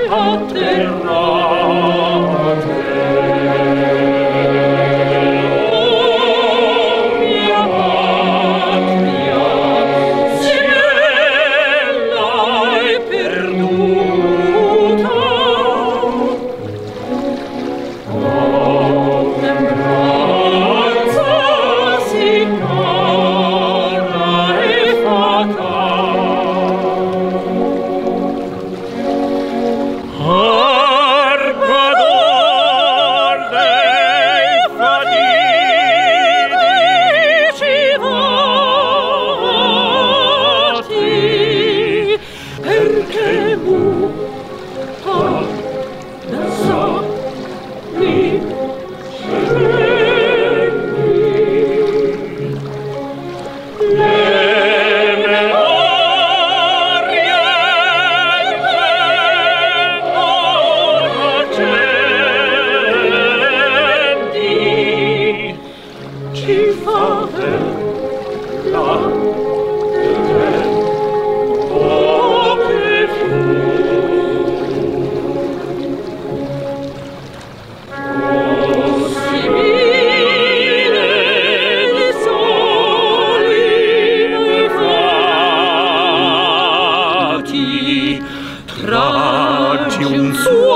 Traggi un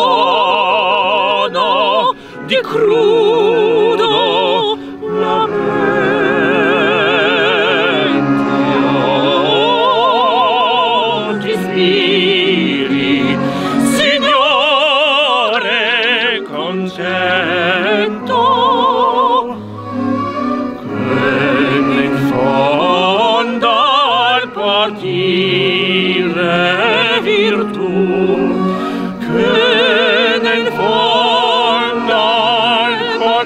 suono di crudo lamento, ti ispiri, Signore, contento, che in fondo al partire virtù, che nel fondo al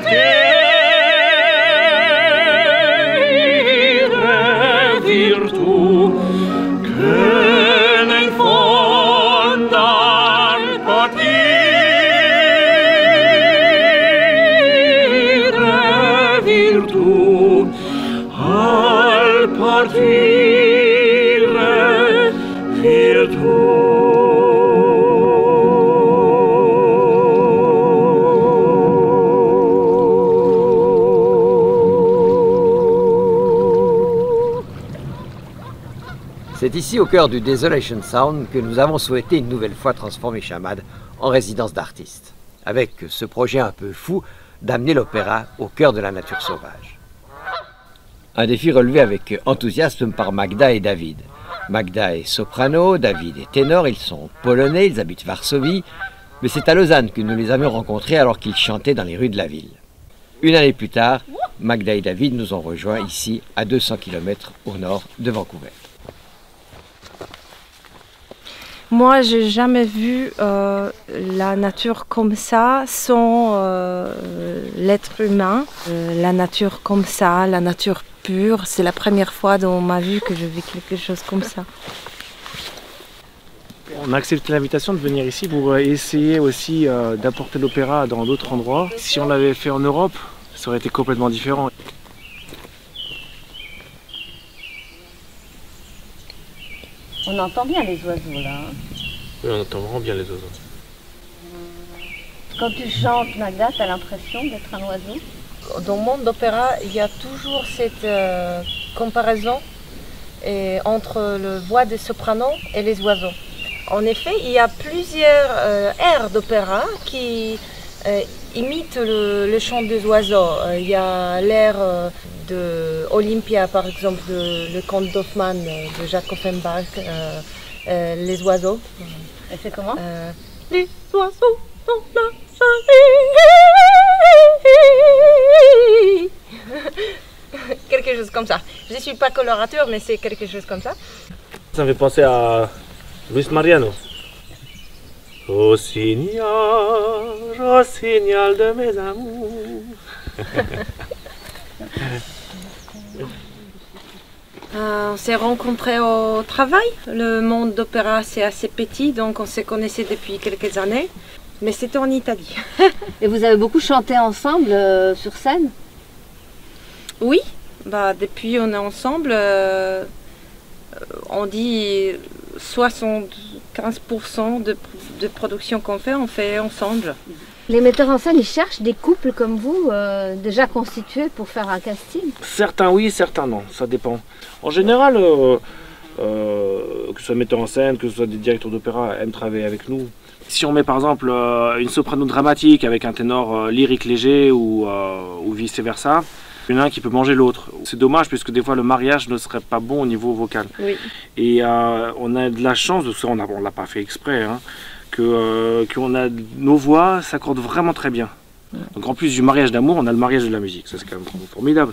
partire virtù, che nel fondo al partire virtù, al partire virtù. C'est ici, au cœur du Desolation Sound, que nous avons souhaité une nouvelle fois transformer Chamad en résidence d'artistes, avec ce projet un peu fou d'amener l'opéra au cœur de la nature sauvage. Un défi relevé avec enthousiasme par Magda et David. Magda est soprano, David est ténor, ils sont polonais, ils habitent Varsovie, mais c'est à Lausanne que nous les avions rencontrés alors qu'ils chantaient dans les rues de la ville. Une année plus tard, Magda et David nous ont rejoints ici, à 200 km au nord de Vancouver. Moi, j'ai jamais vu la nature comme ça sans l'être humain. La nature comme ça, la nature pure, c'est la première fois dans ma vie que je vis quelque chose comme ça. On a accepté l'invitation de venir ici pour essayer aussi d'apporter l'opéra dans d'autres endroits. Si on l'avait fait en Europe, ça aurait été complètement différent. On entend bien les oiseaux là. Oui, on entend vraiment bien les oiseaux. Quand tu chantes, Magda, tu as l'impression d'être un oiseau? Dans le monde d'opéra, il y a toujours cette comparaison entre la voix des sopranos et les oiseaux. En effet, il y a plusieurs airs d'opéra qui imitent le chant des oiseaux. Il y a l'air de Olympia, par exemple, le conte d'Hoffmann de Jacques Offenbach, les oiseaux. Et c'est comment? Les oiseaux sont là. Quelque chose comme ça. Je ne suis pas colorateur, mais c'est quelque chose comme ça. Ça me fait penser à Luis Mariano. Au signal de mes amours. On s'est rencontrés au travail. Le monde d'opéra, c'est assez petit, donc on se connaissait depuis quelques années. Mais c'était en Italie. Et vous avez beaucoup chanté ensemble sur scène? Oui, depuis on est ensemble. On dit 75% de production qu'on fait, on fait ensemble. Les metteurs en scène, ils cherchent des couples comme vous, déjà constitués pour faire un casting? Certains oui, certains non, ça dépend. En général, que ce soit metteur en scène, que ce soit des directeurs d'opéra, aiment travailler avec nous. Si on met par exemple une soprano dramatique avec un ténor lyrique léger ou vice versa, il y en a un qui peut manger l'autre. C'est dommage puisque des fois le mariage ne serait pas bon au niveau vocal. Oui. Et on a de la chance, de ça on ne l'a pas fait exprès, hein, nos voix s'accordent vraiment très bien. Donc en plus du mariage d'amour, on a le mariage de la musique, ça c'est quand même formidable.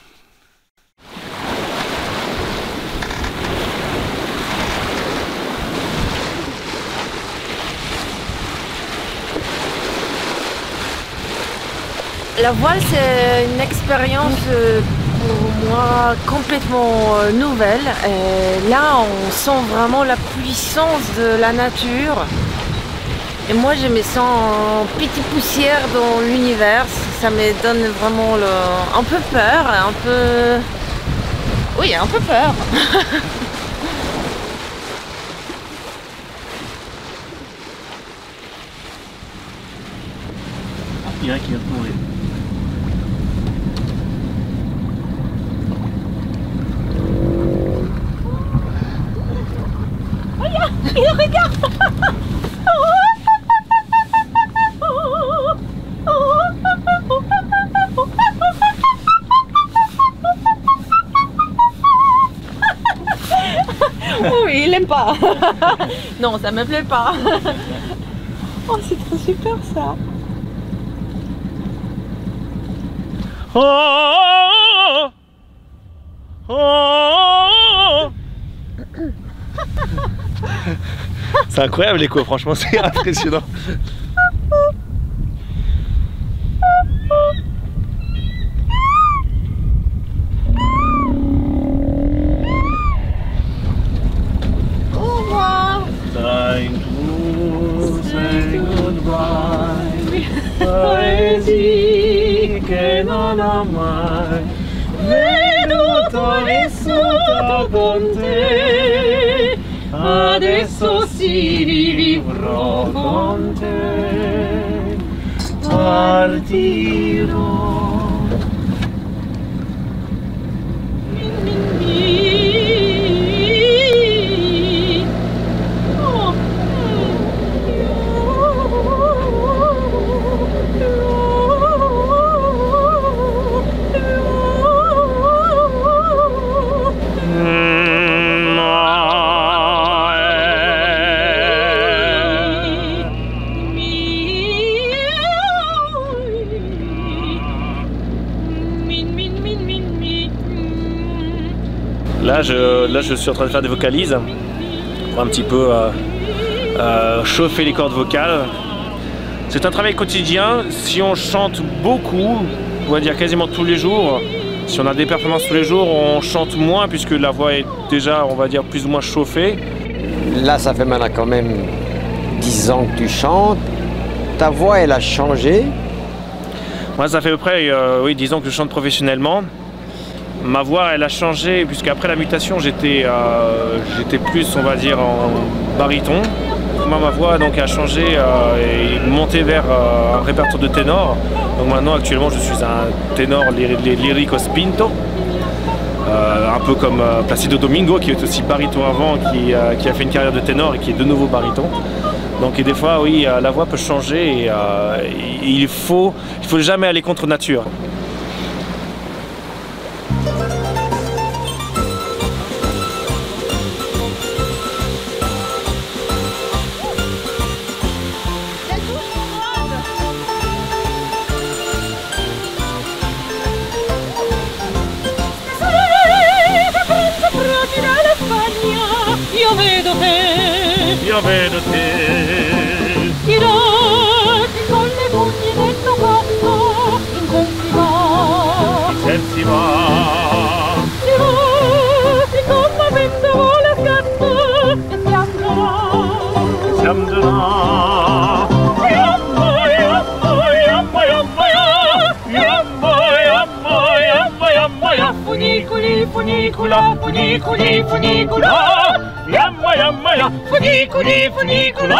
La voile, c'est une expérience pour moi complètement nouvelle. Et là, on sent vraiment la puissance de la nature. Et moi, je me sens en petite poussière dans l'univers. Ça me donne vraiment un peu peur, un peu... Oui, un peu peur. Il y en a qui vient de mourir. Il regarde. Oui, il aime pas. Non, ça me plaît pas. Oh, c'est trop super ça. Oh, oh, oh. C'est incroyable l'écho, franchement c'est impressionnant. Au revoir. Time to say goodbye. Paesi che non amai, venuto vissuto con te. Adesso si rivivrò con te, partirò. Là, je suis en train de faire des vocalises pour un petit peu chauffer les cordes vocales. C'est un travail quotidien. Si on chante beaucoup, on va dire quasiment tous les jours, si on a des performances tous les jours, on chante moins puisque la voix est déjà, on va dire, plus ou moins chauffée. Là, ça fait maintenant quand même 10 ans que tu chantes. Ta voix, elle a changé. Moi, ça fait à peu près oui, 10 ans que je chante professionnellement. Ma voix, elle a changé, puisqu'après la mutation, j'étais plus, on va dire, en baryton. Moi, ma voix donc, a changé et monté vers un répertoire de ténor. Donc maintenant, actuellement, je suis un ténor lyrico spinto. Un peu comme Placido Domingo, qui est aussi baryton avant, qui a fait une carrière de ténor et qui est de nouveau baryton. Donc et des fois, oui, la voix peut changer et il faut jamais aller contre nature. Io vedo te. Tirati con le pugni dentro gatto, Sensi va. Tirati con la pentola a gatto, e si andrà. Funiculi, funicula, funiculi, funicula. Yamma, maya, funiculi, funicula.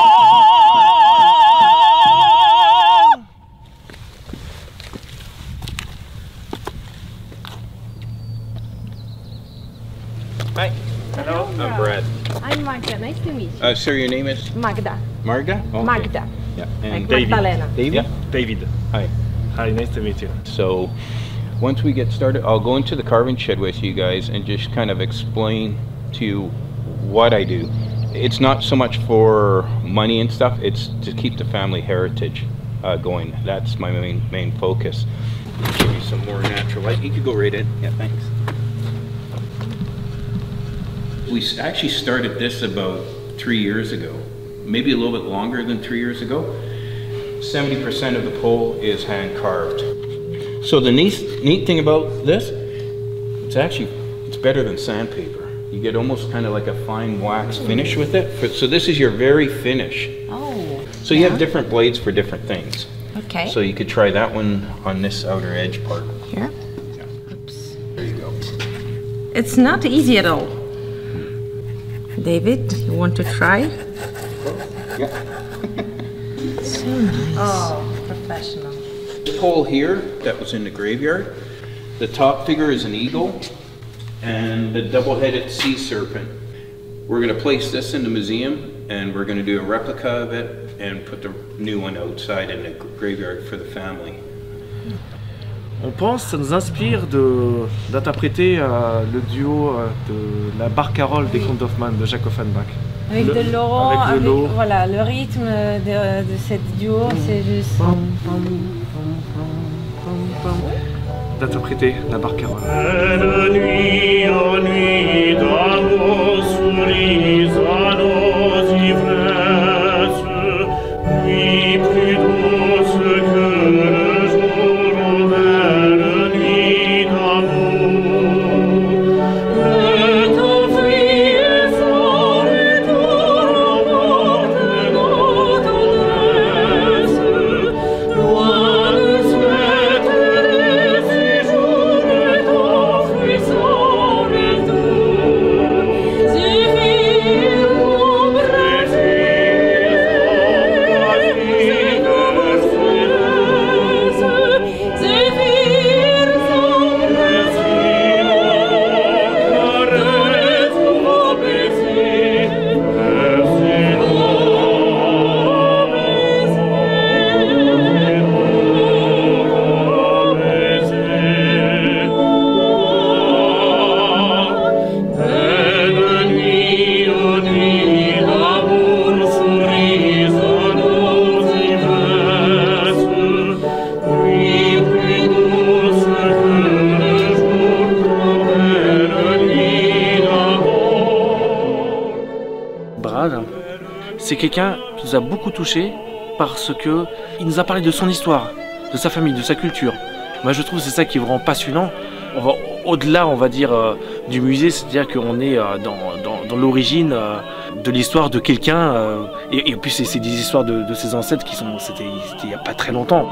Hi. Hello. I'm Brad. I'm Magda, nice to meet you. Sir, your name is Magda. Marga? Okay. Magda. Yeah. Like And David. Magdalena. David? Yeah, David. Hi. Hi, nice to meet you. So, once we get started, I'll go into the carving shed with you guys and just kind of explain to you what I do. It's not so much for money and stuff, it's to keep the family heritage going. That's my main focus. Give you some more natural light. You could go right in. Yeah, thanks. We actually started this about 3 years ago, maybe a little bit longer than 3 years ago. 70% of the pole is hand carved. So the neat thing about this, it's better than sandpaper. You get almost kind of like a fine wax finish with it. So this is your very finish. Oh. So you have different blades for different things. Okay. So you could try that one on this outer edge part. Here. Yeah. Oops. There you go. It's not easy at all. David, you want to try? Yeah. So nice. Oh, professional. The pole here that was in the graveyard, the top figure is an eagle and the double-headed sea serpent. We're going to place this in the museum and we're going to do a replica of it and put the new one outside in the graveyard for the family. On pense, ça nous inspire d'interpréter le duo de la barcarolle des contes d'Hoffmann de Jacques Offenbach. Avec de l'euro, avec de l'eau. voilà, le rythme de cette duo, c'est juste... D'interpréter la barcarolle. Belle nuit, en nuit d'amour, souris à nos ivresses, nuit plus douce que le jour, en belle nuit d'amour. Le temps fuit et sans retour emporte nos tendresses, loin de souhaiter les séjours, le temps fuit sans retour. Zéphyr, ombre, Brad, c'est quelqu'un qui nous a beaucoup touchés parce que il nous a parlé de son histoire, de sa famille, de sa culture. Moi, je trouve que c'est ça qui est vraiment passionnant. On va au-delà, on va dire, du musée, c'est-à-dire qu'on est dans l'origine de l'histoire de quelqu'un. Et puis, c'est des histoires de ses ancêtres qui c'était il n'y a pas très longtemps.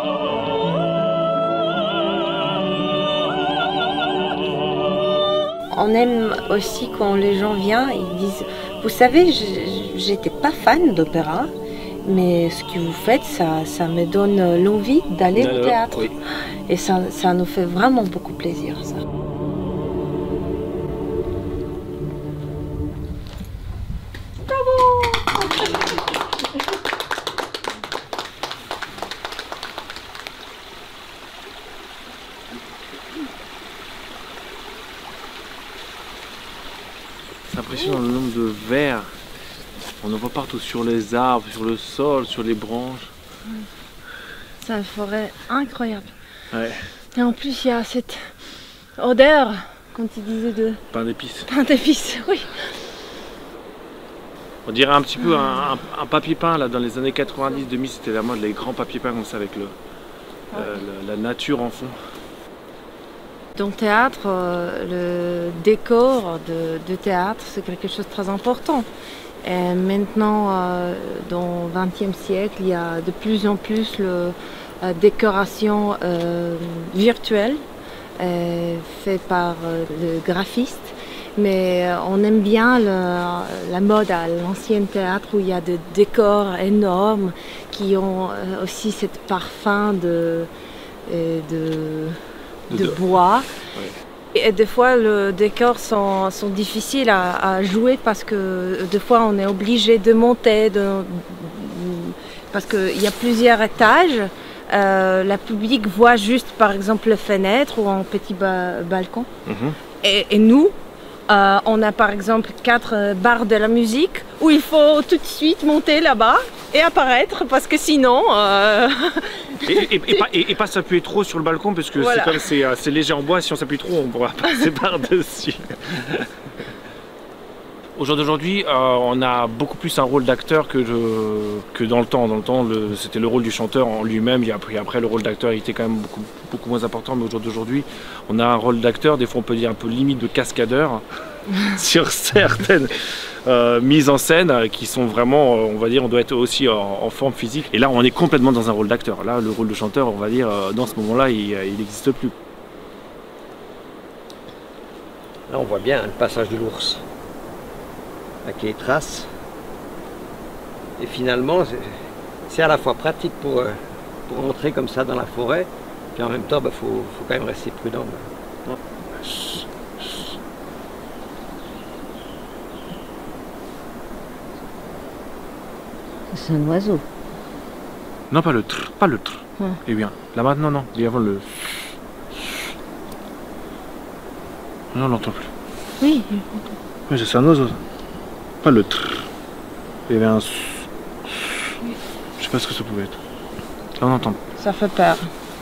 On aime aussi quand les gens viennent, ils disent, vous savez, j'étais pas fan d'opéra, mais ce que vous faites, ça me donne l'envie d'aller au théâtre. Oui. Et ça nous fait vraiment beaucoup plaisir, ça. C'est impressionnant le nombre de vers. On en voit partout, sur les arbres, sur le sol, sur les branches. C'est une forêt incroyable. Ouais. Et en plus, il y a cette odeur, quand il disait de Pain d'épices. pain d'épices, oui. On dirait un petit peu un papier peint là dans les années 90-2000, c'était la mode, les grands papiers peints comme ça avec la nature en fond. Dans le théâtre, le décor de théâtre, c'est quelque chose de très important. Et maintenant, dans le XXe siècle, il y a de plus en plus la décoration virtuelle faite par le graphiste. Mais on aime bien la mode à l'ancien théâtre où il y a des décors énormes qui ont aussi ce parfum de bois. Oui. Et des fois, les décors sont difficiles à jouer parce que des fois, on est obligé de monter parce qu'il y a plusieurs étages. Le public voit juste, par exemple, les fenêtres ou un petit balcon. Et nous, on a par exemple 4 bars de la musique où il faut tout de suite monter là-bas et apparaître parce que sinon... Et pas s'appuyer trop sur le balcon parce que voilà. comme c'est léger en bois, si on s'appuie trop, on pourra passer par-dessus. Au jour d'aujourd'hui, on a beaucoup plus un rôle d'acteur que dans le temps. Dans le temps, c'était le rôle du chanteur en lui-même. Après, le rôle d'acteur était quand même beaucoup moins important. Mais au jour d'aujourd'hui, on a un rôle d'acteur, des fois on peut dire un peu limite de cascadeur, sur certaines mises en scène qui sont vraiment, on va dire, on doit être aussi en forme physique. Et là, on est complètement dans un rôle d'acteur. Là, le rôle de chanteur, on va dire, dans ce moment-là, il n'existe plus. Là, on voit bien le passage de l'ours, avec les traces. Et finalement, c'est à la fois pratique pour entrer comme ça dans la forêt, puis en même temps, faut quand même rester prudent. C'est un oiseau. Non, pas le tr, pas le tr. Eh bien, là maintenant, non. Il y a avant le... Non, on l'entend plus. Oui. Oui, c'est un oiseau. Pas le tr. Il y avait un... Je sais pas ce que ça pouvait être. Là, on entend. Ça fait peur.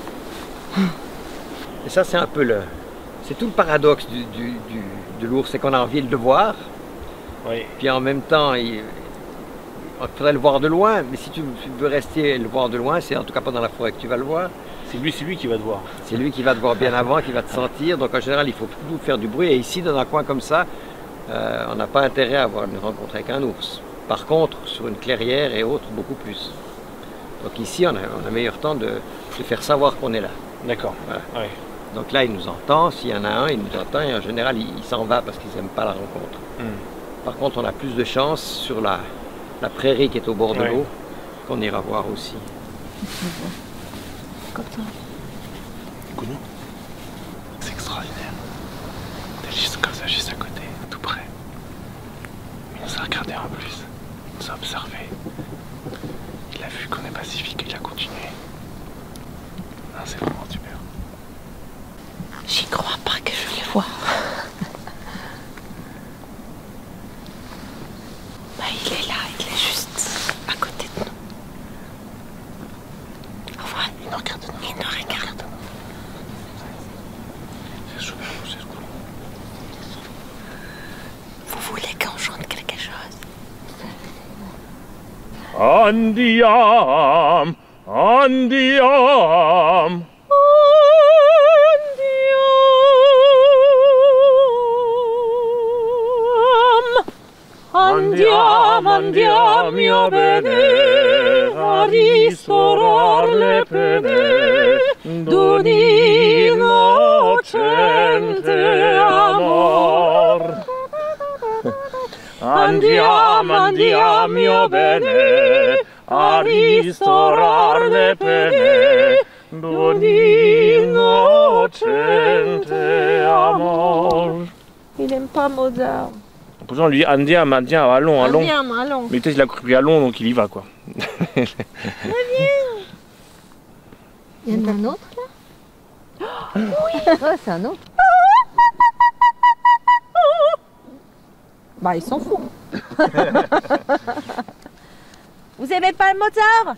Et ça, c'est un peu c'est tout le paradoxe de l'ours, c'est qu'on a envie de le voir, Oui. puis en même temps, il faudrait le voir de loin, mais si tu veux rester le voir de loin, c'est en tout cas pas dans la forêt que tu vas le voir. C'est lui qui va te voir. C'est lui qui va te voir bien avant, qui va te sentir, donc en général, il faut tout faire du bruit. Et ici, dans un coin comme ça, on n'a pas intérêt à avoir une rencontre avec un ours. Par contre, sur une clairière et autres, beaucoup plus. Donc ici, on a meilleur temps de faire savoir qu'on est là. D'accord. Voilà. Ouais. Donc là, il nous entend. S'il y en a un, il nous entend. Et en général, il s'en va parce qu'ils n'aiment pas la rencontre. Par contre, on a plus de chance sur la prairie qui est au bord de l'eau, qu'on ira voir aussi. C'est extraordinaire. T'es juste comme ça, juste à côté, tout près. Il nous a regardé en plus. Il nous a observé. Il a vu qu'on est pacifique et il a continué. Non, c'est vraiment super. J'y crois pas que je le vois. Il est là, il est juste à côté de nous. Au revoir. Il nous regarde. Il nous regarde. C'est super beau, c'est cool. Vous voulez qu'on chante quelque chose? Andiam, andiam. Andiam, andiam, mio bene, a ristorar le pene d'un innocente amor. Andiam, andiam, mio bene, a ristorar le pene d'un innocente amor. Il n'aime pas Mozart. Pourtant, lui, Andiam, allons, allons. Andiam, allons. Mais peut-être qu'il a compris allons, donc il y va, quoi. Il y en a un autre là? Oui. Ouais, c'est un autre. Bah, ils s'en foutent. Vous aimez pas le Mozart?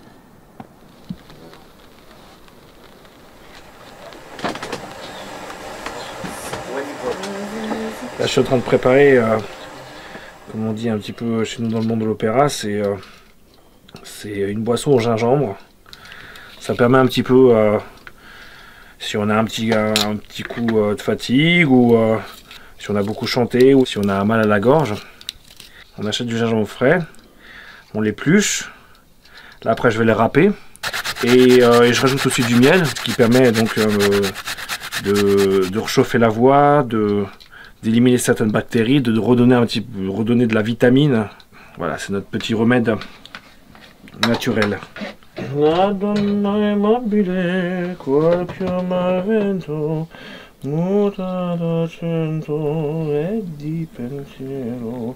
Là, je suis en train de préparer, comme on dit un petit peu chez nous dans le monde de l'opéra, c'est une boisson au gingembre. Ça permet un petit peu, si on a un petit coup de fatigue, ou si on a beaucoup chanté, ou si on a un mal à la gorge, on achète du gingembre frais, on l'épluche, là après je vais les râper, et je rajoute aussi du miel, qui permet donc de réchauffer la voix, d'éliminer certaines bactéries, de redonner redonner de la vitamine. Voilà, c'est notre petit remède naturel. La donna è mobile, qual chiama vento, muta d'accento e di pensiero.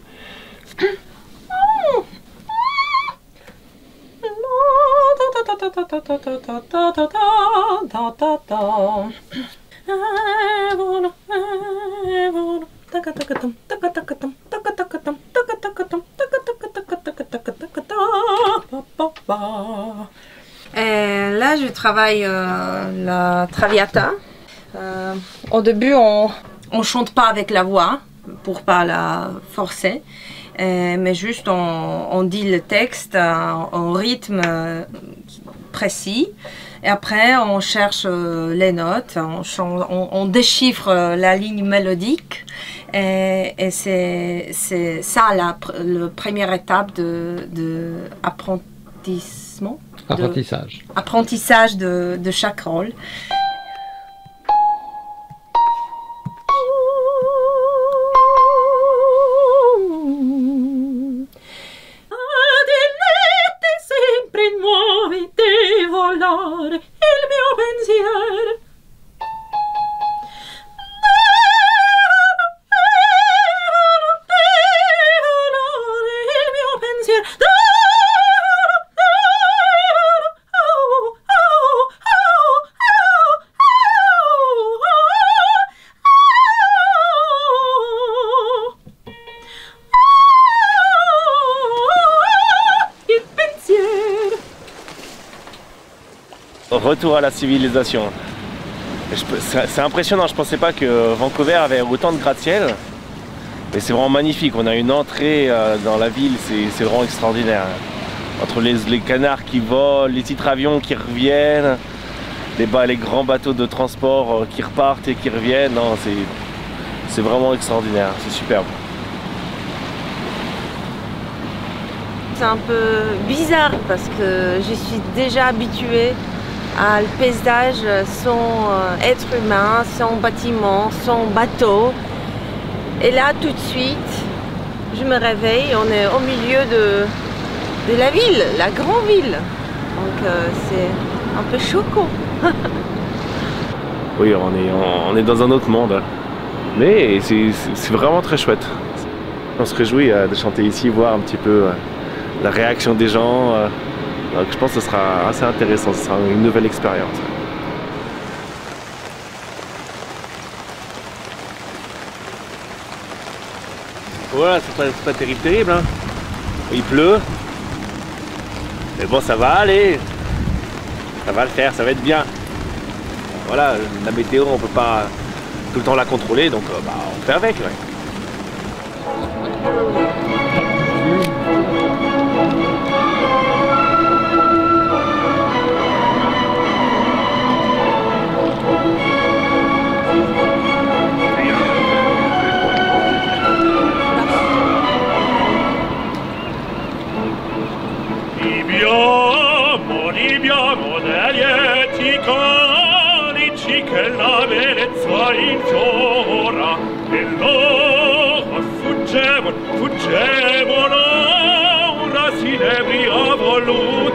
Et là, je travaille la Traviata. Au début, on chante pas avec la voix pour pas la forcer, mais juste on dit le texte en rythme précis. Et après, on cherche les notes, on déchiffre la ligne mélodique. Et c'est ça la première étape de apprentissage de chaque rôle. Retour à la civilisation. C'est impressionnant, je pensais pas que Vancouver avait autant de gratte-ciel. Mais c'est vraiment magnifique, on a une entrée dans la ville, c'est vraiment extraordinaire. Entre les canards qui volent, les hydravions qui reviennent, les grands bateaux de transport qui repartent et qui reviennent, c'est vraiment extraordinaire, c'est superbe. C'est un peu bizarre parce que je suis déjà habituée à le paysage sans être humain, sans bâtiment, sans bateau. Et là, tout de suite, je me réveille, on est au milieu de la ville, la grande ville. Donc c'est un peu choquant. Oui, on est dans un autre monde. Mais c'est vraiment très chouette. On se réjouit de chanter ici, voir un petit peu la réaction des gens. Donc je pense que ce sera assez intéressant, ce sera une nouvelle expérience. Voilà, c'est pas terrible, hein. Il pleut. Mais bon, ça va aller. Ça va le faire, ça va être bien. Voilà, la météo, on peut pas tout le temps la contrôler, donc on fait avec. Ouais. Libiamo degli eti conici che la bellezza infiora e loro fuggevano ora si nebria voluto